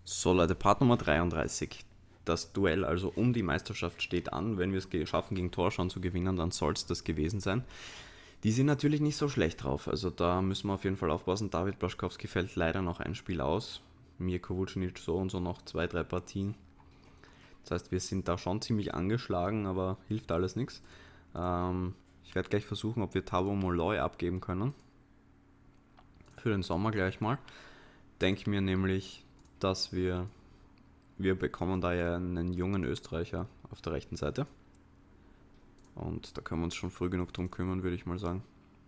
So Leute, Part Nummer 33. Das Duell also um die Meisterschaft steht an. Wenn wir es schaffen, gegen Torschauen zu gewinnen, dann soll es das gewesen sein. Die sind natürlich nicht so schlecht drauf. Also da müssen wir auf jeden Fall aufpassen. David Blaszczykowski fällt leider noch ein Spiel aus. Mirko Vucinic so und so noch 2, 3 Partien. Das heißt, wir sind da schon ziemlich angeschlagen, aber hilft alles nichts. Ich werde gleich versuchen, ob wir Tavo Molloy abgeben können. Für den Sommer gleich mal. Denke mir nämlich, dass wir bekommen da ja einen jungen Österreicher auf der rechten Seite. Und da können wir uns schon früh genug drum kümmern, würde ich mal sagen.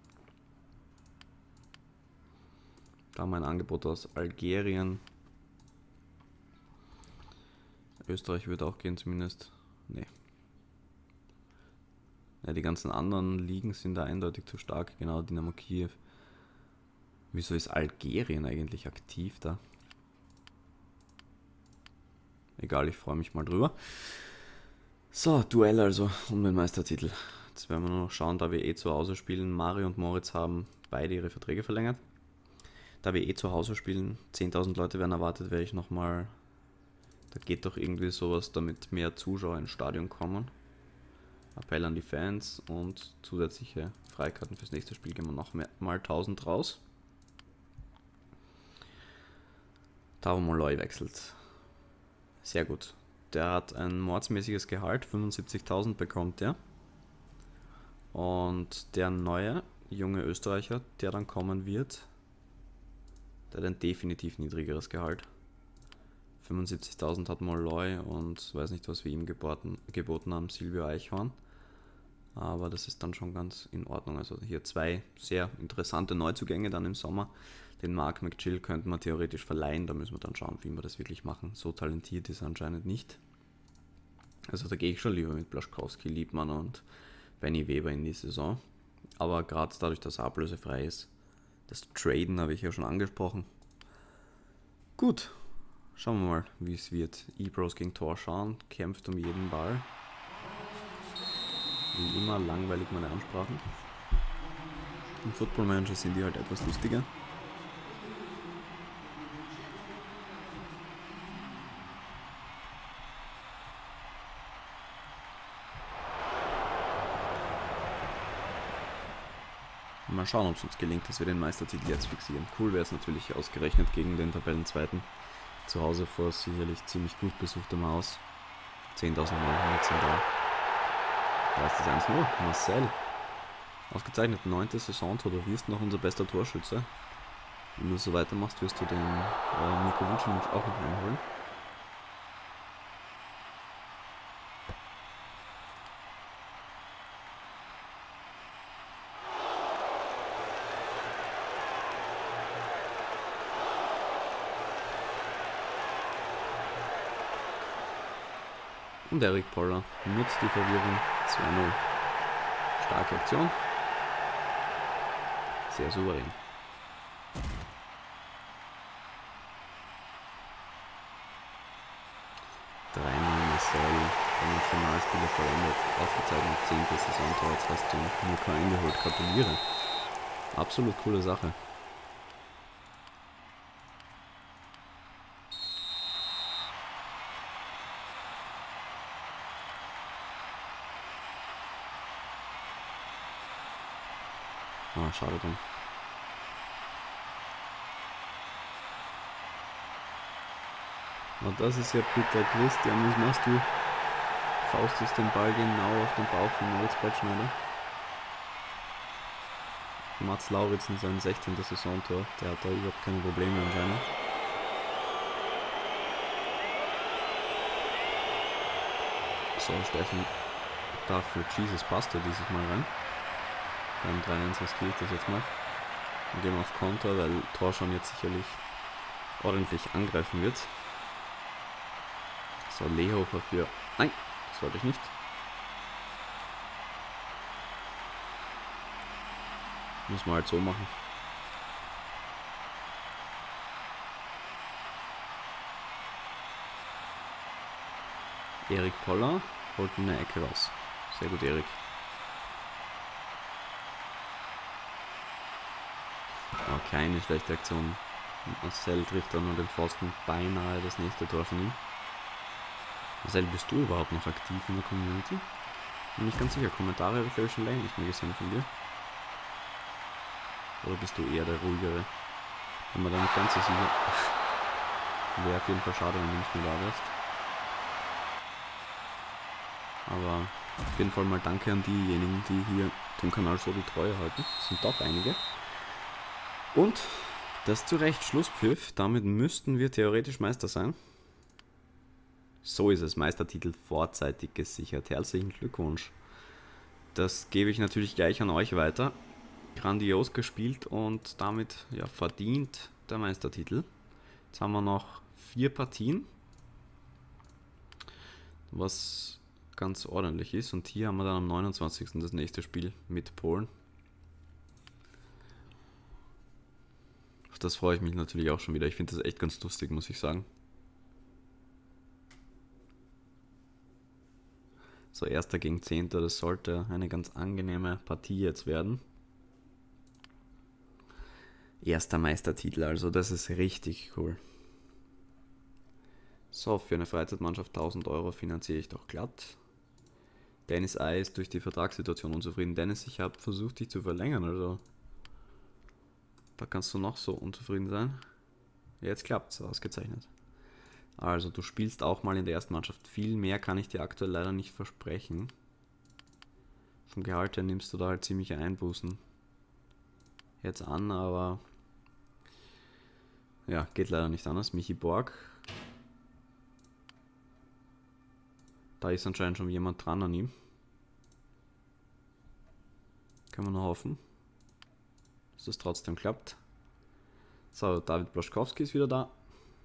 Da haben wir ein Angebot aus Algerien. Österreich würde auch gehen zumindest. Nee. Ja, die ganzen anderen Ligen sind da eindeutig zu stark. Genau, Dynamo Kiew. Wieso ist Algerien eigentlich aktiv da? Egal, ich freue mich mal drüber. So, Duell also um den Meistertitel. Jetzt werden wir nur noch schauen, da wir zu Hause spielen. Mario und Moritz haben beide ihre Verträge verlängert. Da wir zu Hause spielen, 10.000 Leute werden erwartet, werde ich nochmal... Da geht doch irgendwie sowas, damit mehr Zuschauer ins Stadion kommen. Appell an die Fans und zusätzliche Freikarten fürs nächste Spiel gehen wir noch mal 1000 raus. Tavo Molloy wechselt. Sehr gut. Der hat ein mordsmäßiges Gehalt, 75.000 bekommt er. Und der neue, junge Österreicher, der dann kommen wird, der hat ein definitiv niedrigeres Gehalt. 75.000 hat Molloy und weiß nicht, was wir ihm geboten haben, Silvio Eichhorn. Aber das ist dann schon ganz in Ordnung. Also hier 2 sehr interessante Neuzugänge dann im Sommer. Den Mark McGill könnten wir theoretisch verleihen, da müssen wir dann schauen, wie wir das wirklich machen. So talentiert ist er anscheinend nicht. Also da gehe ich schon lieber mit Blaszczykowski, Liebmann und Benny Weber in die Saison. Aber gerade dadurch, dass er ablösefrei ist, das Traden habe ich ja schon angesprochen. Gut, schauen wir mal, wie es wird. Ebros gegen Torschauen, kämpft um jeden Ball. Wie immer langweilig meine Ansprachen. Im Football Manager sind die halt etwas lustiger. Mal schauen, ob es uns gelingt, dass wir den Meistertitel jetzt fixieren. Cool wäre es natürlich ausgerechnet gegen den Tabellenzweiten. Zu Hause vor sicherlich ziemlich gut besuchtem Haus. 10.900 sind da. Da ist das 1-0. Marcel. Ausgezeichnet 9. Saisontor. Du wirst noch unser bester Torschütze. Wenn du so weitermachst, wirst du den Mirko Vucinic auch noch einholen. Und Erik Poller nutzt die Verwirrung. 2-0. Starke Aktion. Sehr souverän. Marcel, der Nationalspieler vollendet. Ausgezeichnet 10. Saisontor. Jetzt hast du Mirko eingeholt. Gratuliere. Absolut coole Sache. Ah, schade drum. Und das ist ja bitter, Christian, was machst du? Faustest den Ball genau auf den Bauch von Moritz Brettschneider. Mats Lauritzen, sein 16. Saisontor, der hat da überhaupt keine Probleme anscheinend. So, Steffen darf für Jesus Pastor dieses Mal rein. Beim 3-1 riskiere ich das jetzt mal. Wir gehen auf Konter, weil Torschauen jetzt sicherlich ordentlich angreifen wird. So, Lehofer für... Nein, das wollte ich nicht. Muss man halt so machen. Erik Poller holt eine Ecke raus. Sehr gut, Erik. Oh, keine schlechte Aktion Marcel trifft dann nur den Pfosten, beinahe das nächste Tor von ihm. Marcel, bist du überhaupt noch aktiv in der Community? Bin nicht ganz sicher, Kommentare habe ich glaube ich schon länger nicht mehr gesehen von dir. Oder bist du eher der ruhigere? Bin mir da nicht ganz so sicher. Wäre auf jeden Fall schade, wenn du nicht mehr da wärst. Aber auf jeden Fall mal danke an diejenigen, die hier dem Kanal so die Treue halten. Das sind doch einige. Und das zu Recht, Schlusspfiff. Damit müssten wir theoretisch Meister sein. So ist es, Meistertitel vorzeitig gesichert. Herzlichen Glückwunsch. Das gebe ich natürlich gleich an euch weiter. Grandios gespielt und damit ja verdient der Meistertitel. Jetzt haben wir noch 4 Partien, was ganz ordentlich ist. Und hier haben wir dann am 29. das nächste Spiel mit Polen. Auf das freue ich mich natürlich auch schon wieder. Ich finde das echt ganz lustig, muss ich sagen. So, 1. gegen 10. Das sollte eine ganz angenehme Partie jetzt werden. Erster Meistertitel, also das ist richtig cool. So, für eine Freizeitmannschaft 1000 Euro finanziere ich doch glatt. Dennis I. ist durch die Vertragssituation unzufrieden. Dennis, ich habe versucht, dich zu verlängern, also da kannst du noch so unzufrieden sein. Jetzt klappt's, ausgezeichnet. Also, du spielst auch mal in der ersten Mannschaft. Viel mehr kann ich dir aktuell leider nicht versprechen. Vom Gehalt her nimmst du da halt ziemliche Einbußen jetzt an, aber ja, geht leider nicht anders. Michi Borg. Da ist anscheinend schon jemand dran an ihm. Können wir nur hoffen, dass das trotzdem klappt. So, David Blaschkowski ist wieder da.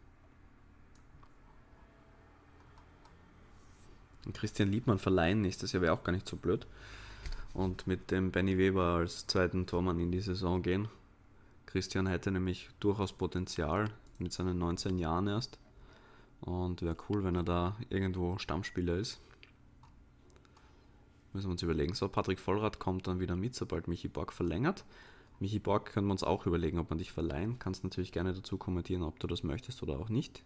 Und Christian Liebmann verleihen nächstes Jahr wäre auch gar nicht so blöd. Und mit dem Benny Weber als zweiten Tormann in die Saison gehen. Christian hätte nämlich durchaus Potenzial mit seinen 19 Jahren erst. Und wäre cool, wenn er da irgendwo Stammspieler ist. Müssen wir uns überlegen. So, Patrick Vollrath kommt dann wieder mit, sobald Michi Borg verlängert. Michi Borg können wir uns auch überlegen, ob man dich verleihen. Kannst natürlich gerne dazu kommentieren, ob du das möchtest oder auch nicht.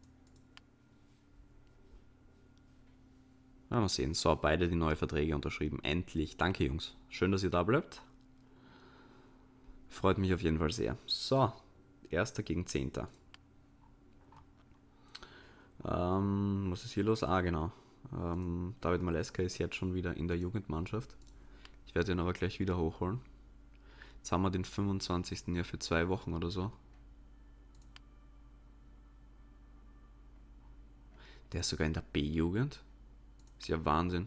Ja, mal sehen. So, beide die neue Verträge unterschrieben. Endlich. Danke, Jungs. Schön, dass ihr da bleibt. Freut mich auf jeden Fall sehr. So, 1. gegen 10. Was ist hier los? Ah, genau. David Maleska ist jetzt schon wieder in der Jugendmannschaft. Ich werde ihn aber gleich wieder hochholen. Jetzt haben wir den 25. ja für 2 Wochen oder so. Der ist sogar in der B-Jugend. Ist ja Wahnsinn.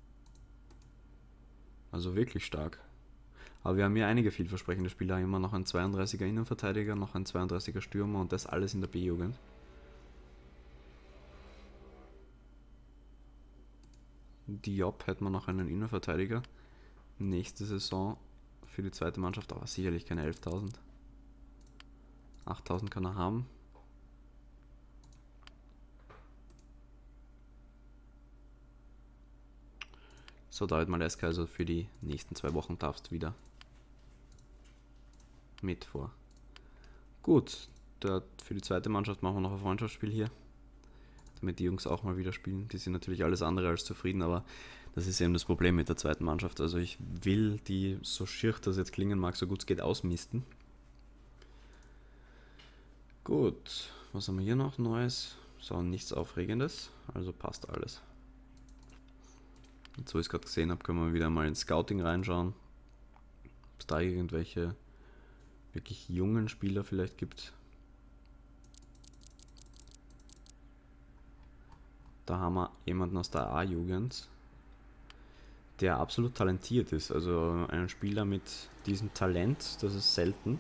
Also wirklich stark. Aber wir haben hier einige vielversprechende Spieler. Immer noch ein 32er Innenverteidiger, noch ein 32er Stürmer und das alles in der B-Jugend. Diop hätten wir noch einen Innenverteidiger. Nächste Saison für die zweite Mannschaft, aber sicherlich keine 11.000. 8.000 kann er haben. So, David Maleska, also für die nächsten 2 Wochen darfst wieder mit vor. Gut, für die zweite Mannschaft machen wir noch ein Freundschaftsspiel hier, damit die Jungs auch mal wieder spielen. Die sind natürlich alles andere als zufrieden, aber das ist eben das Problem mit der zweiten Mannschaft. Also ich will die, so schier das jetzt klingen mag, so gut es geht, ausmisten. Gut, was haben wir hier noch Neues? So, nichts Aufregendes, also passt alles. Und so wie ich es gerade gesehen habe, können wir wieder mal ins Scouting reinschauen. Ob es da irgendwelche wirklich jungen Spieler vielleicht gibt. Da haben wir jemanden aus der A-Jugend, der absolut talentiert ist. Also einen Spieler mit diesem Talent, das ist selten.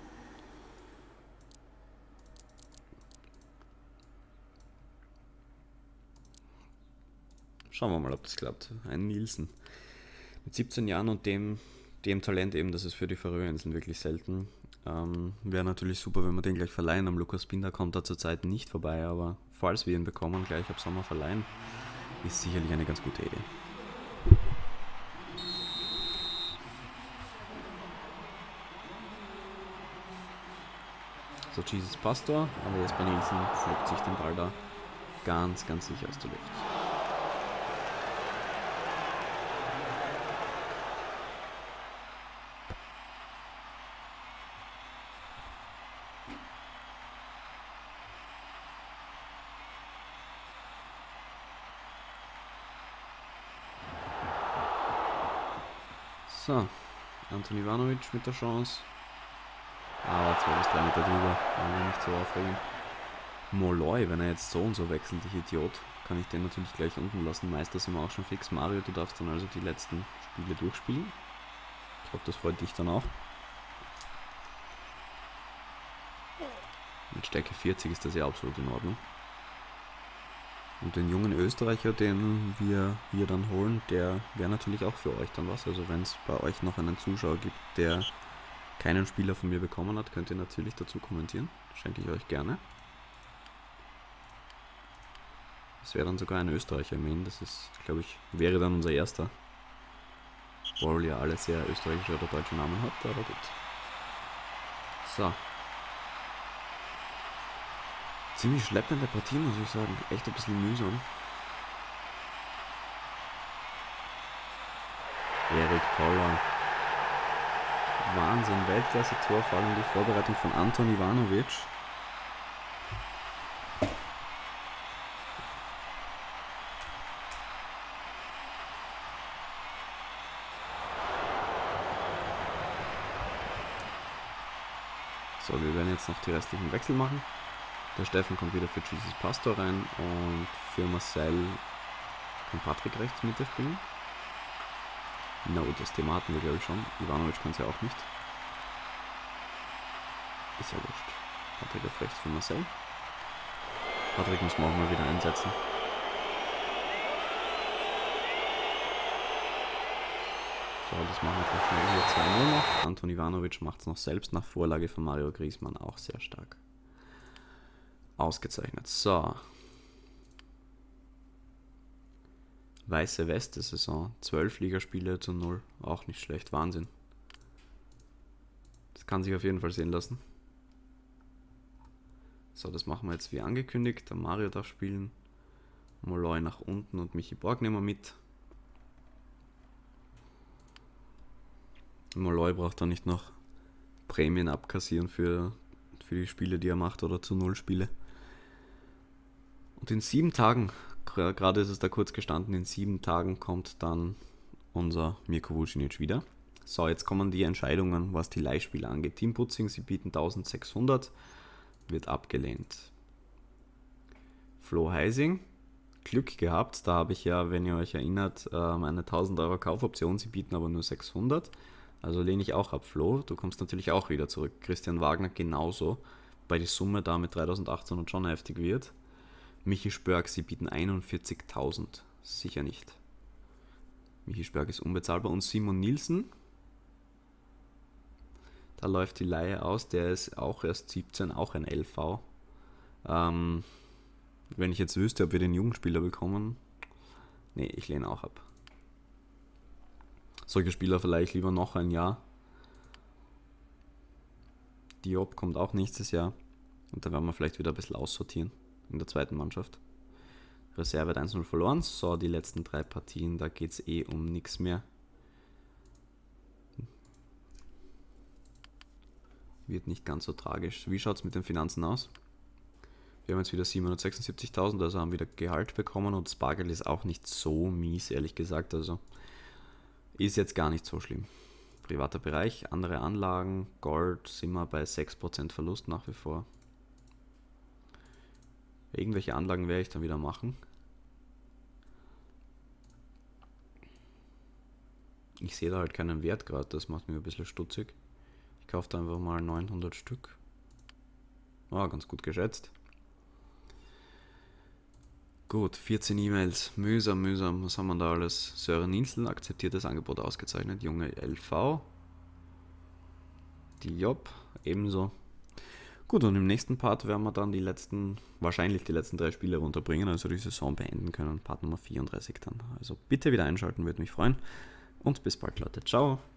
Schauen wir mal, ob das klappt. Ein Nielsen. Mit 17 Jahren und dem Talent eben, das ist für die Färöerinseln wirklich selten. Wäre natürlich super, wenn wir den gleich verleihen. Am Lukas Binder kommt da zurzeit nicht vorbei, aber falls wir ihn bekommen, gleich ab Sommer verleihen, ist sicherlich eine ganz gute Idee. So, Jesus Pastor, aber Jesper Nielsen pflückt sich den Ball da ganz, ganz sicher aus der Luft. So, Anton Ivanovic mit der Chance. Aber 2 bis 3 Meter drüber, aber nicht so aufregend. Molloy, wenn er jetzt so und so wechselt, ich Idiot, kann ich den natürlich gleich unten lassen. Meister sind wir auch schon fix. Mario, du darfst dann also die letzten Spiele durchspielen. Ich hoffe, das freut dich dann auch. Mit Stärke 40 ist das ja absolut in Ordnung. Und den jungen Österreicher, den wir hier dann holen, der wäre natürlich auch für euch dann was. Also wenn es bei euch noch einen Zuschauer gibt, der keinen Spieler von mir bekommen hat, könnt ihr natürlich dazu kommentieren. Schenke ich euch gerne. Das wäre dann sogar ein Österreicher Main. Das ist, glaube ich, wäre dann unser erster. Obwohl ja alle sehr österreichische oder deutsche Namen hat, aber gut. So. Ziemlich schleppende Partie, muss ich sagen. Echt ein bisschen mühsam. Erik Poller. Wahnsinn, Weltklasse-Tor, vor allem die Vorbereitung von Anton Ivanovic. So, wir werden jetzt noch die restlichen Wechsel machen. Der Steffen kommt wieder für Jesus Pastor rein und für Marcel kann Patrick rechts Mitte spielen. No, das Thema hatten wir glaube ich schon. Ivanovic kann es ja auch nicht. Ist ja wurscht. Patrick auf rechts für Marcel. Patrick muss man auch mal wieder einsetzen. So, das machen wir ganz schnell. Hier 2-0 noch. Anton Ivanovic macht es noch selbst nach Vorlage von Mario Griezmann. Auch sehr stark. Ausgezeichnet. So. Weiße Weste Saison. 12 Ligaspiele zu 0. Auch nicht schlecht. Wahnsinn. Das kann sich auf jeden Fall sehen lassen. So, das machen wir jetzt wie angekündigt. Der Mario darf spielen. Molloy nach unten und Michi Borg nehmen wir mit. Molloy braucht dann nicht noch Prämien abkassieren für die Spiele, die er macht oder zu 0 Spiele. Und in 7 Tagen, gerade ist es da kurz gestanden, in 7 Tagen kommt dann unser Mirko Vucinic wieder. So, jetzt kommen die Entscheidungen, was die Leihspiele angeht. Team Putzing, sie bieten 1600, wird abgelehnt. Flo Heising, Glück gehabt, da habe ich ja, wenn ihr euch erinnert, eine 1000 Euro Kaufoption, sie bieten aber nur 600. Also lehne ich auch ab, Flo, du kommst natürlich auch wieder zurück. Christian Wagner genauso, weil die Summe da mit 3800 schon heftig wird. Michi Spörg, sie bieten 41.000, sicher nicht. Michi Spörg ist unbezahlbar. Und Simon Nielsen, da läuft die Leihe aus, der ist auch erst 17, auch ein LV. Wenn ich jetzt wüsste, ob wir den Jugendspieler bekommen, nee, ich lehne auch ab. Solche Spieler vielleicht lieber noch ein Jahr. Diop kommt auch nächstes Jahr und dann werden wir vielleicht wieder ein bisschen aussortieren in der zweiten Mannschaft. Reserve hat 1-0 verloren. So, die letzten 3 Partien, da geht es um nichts mehr. Wird nicht ganz so tragisch. Wie schaut es mit den Finanzen aus? Wir haben jetzt wieder 776.000, also haben wieder Gehalt bekommen und das Bargeld ist auch nicht so mies, ehrlich gesagt. Also ist jetzt gar nicht so schlimm. Privater Bereich, andere Anlagen, Gold sind wir bei 6% Verlust nach wie vor. Irgendwelche Anlagen werde ich dann wieder machen. Ich sehe da halt keinen Wert gerade, das macht mich ein bisschen stutzig. Ich kaufe da einfach mal 900 Stück. Ah, ganz gut geschätzt. Gut, 14 E-Mails. Mühsam, mühsam. Was haben wir da alles? Sören Nielsen akzeptiert das Angebot ausgezeichnet. Junge LV. Die Job ebenso. Gut, und im nächsten Part werden wir dann wahrscheinlich die letzten 3 Spiele runterbringen, also die Saison beenden können. Part Nummer 34 dann. Also bitte wieder einschalten, würde mich freuen. Und bis bald, Leute. Ciao.